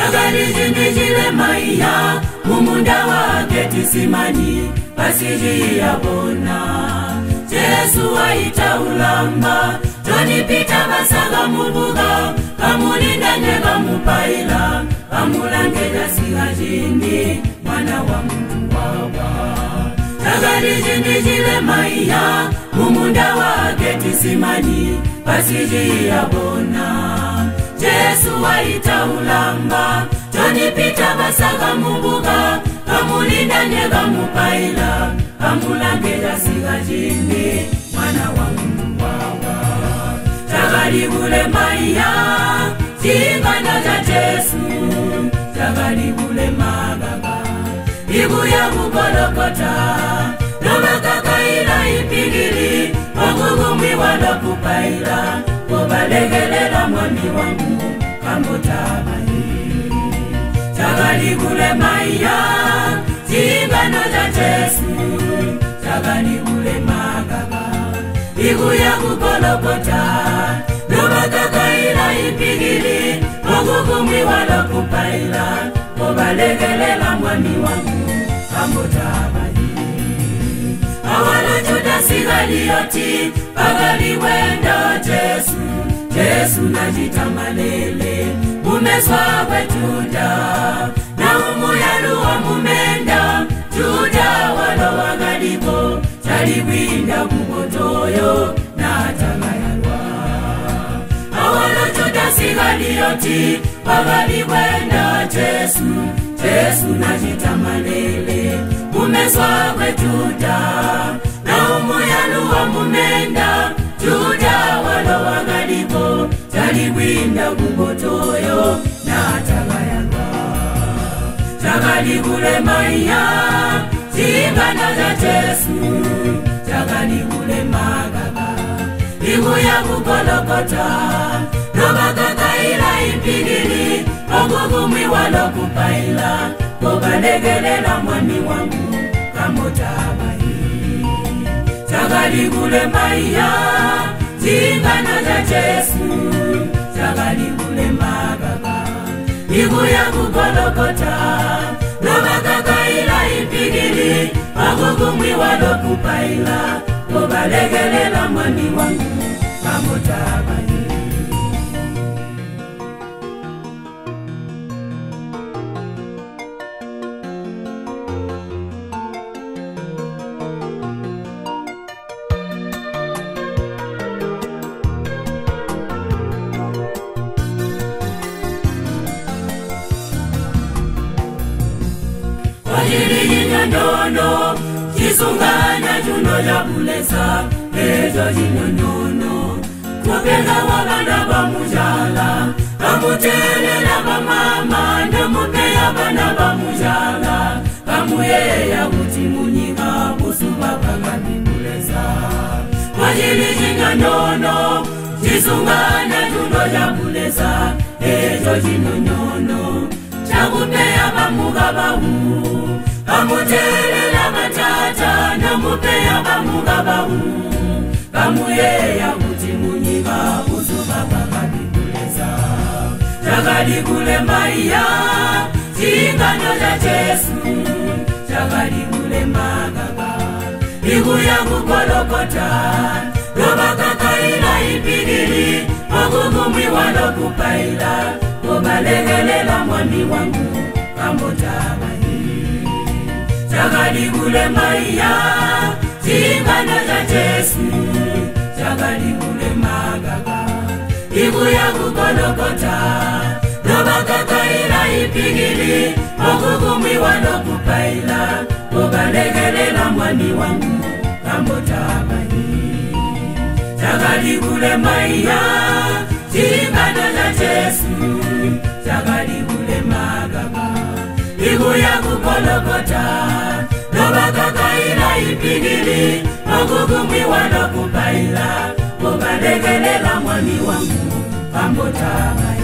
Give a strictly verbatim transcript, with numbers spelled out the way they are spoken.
Tagali jindi jile maiya mumunda wake tisimani pasiji ya bona. Jesu waita ulamba Toni pita basaga mubuga kamulinda nyega mupaila kamulangela siga jindi mwana wa mundu wawa. Tagali jindi jile maiya mumunda wake tisimani pasiji ya bona. Jesu waita ulamba Toni pita basaga mubuga kamulinda nyega mupaila kamulangela siga jindi mwana wa mundu wawa. Tagali gule maiya tingana za Jesu tagali gule magaga igu ya kukolokota noma kakaila ipigili wangugumi wala kupaila kubalegelela mwami wangu kamotabali. Tagali gule maiya tingana za Jesu tagali gule magaga igu ya kukolokota noma kakaila ipigili wangugumi wala kupaila kubalegelela mwami wangu kamotabali. Awala juda sigali yoti pagali wenda Jesu Jesu najitamalele umeswa wetuda na umuyalu wa mumenda juda walo wagalibo taliwinda kubotoyo na tamayalwa. Awala juda sigali yoti pagali wenda Jesu Jesu najitamalele umeswa wetuda na umuyalu wa mumenda juda walo wagalibo taliwinda kubotoyo na tamayalwa. Tagali gule maiya tingana za Jesu tagali gule magaga igu ya kukolokota noma kakaila ipigili wangugumi wala kupaila kubalegelela mwami wangu kamotabali. Tagali gule maiya tingana za Jesu tagali gule magaga igu ya kukolokota noma kakaila ipigili wangugumi wala kupaila kubalegelela mwami wangu kamotabali. Wajiri nyono jisunganya juno ya buleza ejo jinyono kupenga wabana bamujala kamutelela bamama ndamupeya bana bamujala kamuyeya utimunyika kusuba bagabi buleza. Wajiri nyono jisunganya juno ya buleza ejo jinyono chakupeya bamugabahu kamutelela matata namupeya bamugabahu kamuyeya utimunyika kusuba bagabi buleza. Tagali gule maiya tingana za Jesu tagali gule magaga igu ya kukolokota noma kakaila ipigili wangugumi wala kupaila kubalegelela mwami wangu kamotabali. Tagali gule maiya tingana za Jesu tagali gule magaga igu ya kukolokota noma kakaila ipigili wangugumi wala kupaila kubalegelela mwami wangu kamotabali. Tagali gule maiya tingana za Jesu tagali gule magaga igu ya kukolokota noma kakaila ipigili wangugumi wala kupaila kubalegelela mwami wangu kamotabali.